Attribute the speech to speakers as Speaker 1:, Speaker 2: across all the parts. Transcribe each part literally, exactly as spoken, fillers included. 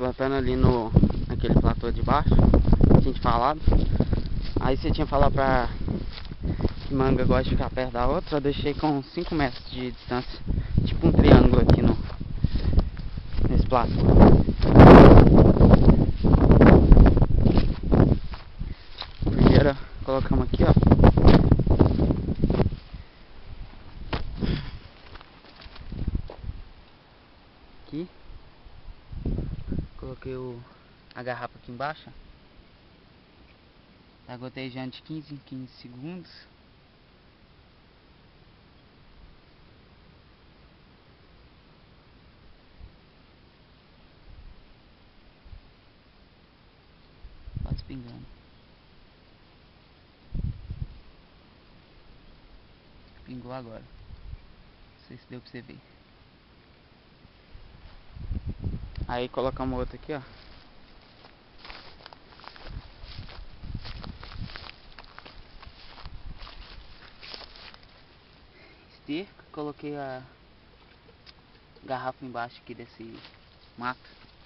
Speaker 1: plantando ali no naquele platô de baixo, tinha te falado. Aí você tinha falado pra que manga gosta de ficar perto da outra, eu deixei com cinco metros de distância, tipo um triângulo aqui no nesse platô. Primeiro colocamos aqui, ó. Aqui. Coloquei o, a garrafa aqui embaixo. Tá gotejando de quinze em quinze segundos. Quase pingando. Pingou agora. Não sei se deu pra você ver. Aí colocamos outro aqui, ó. Esterco, coloquei a garrafa embaixo aqui desse mato.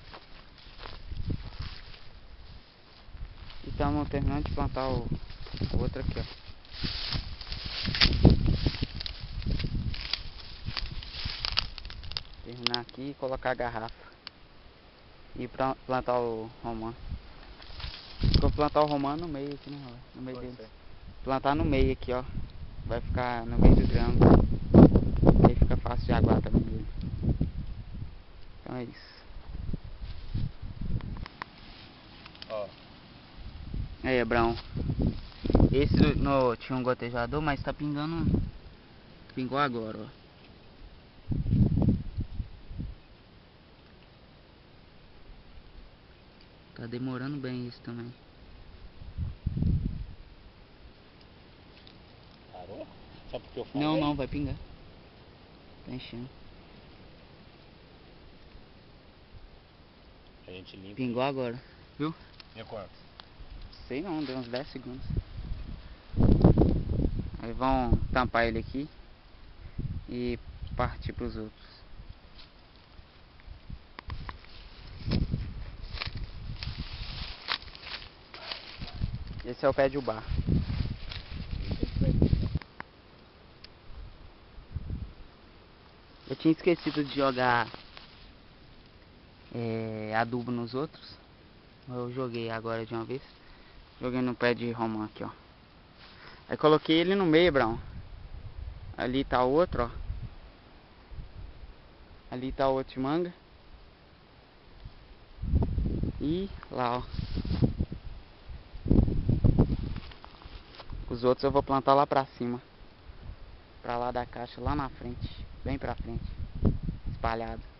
Speaker 1: E estamos terminando de plantar o, o outro aqui, ó. Terminar aqui e colocar a garrafa. E pra plantar o romã. Vou plantar o romã no meio aqui, né? No meio dele. Plantar no meio aqui, ó. Vai ficar no meio do triângulo. Aí fica fácil de aguar também dele. Então é isso.
Speaker 2: Ó.
Speaker 1: Aí, Abraão. Esse no, tinha um gotejador, mas tá pingando. Pingou agora, ó. Tá demorando bem isso também.
Speaker 2: Parou? Só porque eu falei?
Speaker 1: Não, não, vai pingar. Tá enchendo.
Speaker 2: A gente limpa.
Speaker 1: Pingou aí agora, viu?
Speaker 2: E quanto?
Speaker 1: Sei não, deu uns dez segundos. Aí vão tampar ele aqui e partir pros outros. Esse é o pé de ubá. Eu tinha esquecido de jogar é, adubo nos outros. Eu joguei agora de uma vez. Joguei no pé de romã aqui, ó. Aí coloquei ele no meio, Brown. Ali tá o outro, ó. Ali tá o outro de manga. E lá, ó. Os outros eu vou plantar lá pra cima. Pra lá da caixa, lá na frente. Bem pra frente. Espalhado.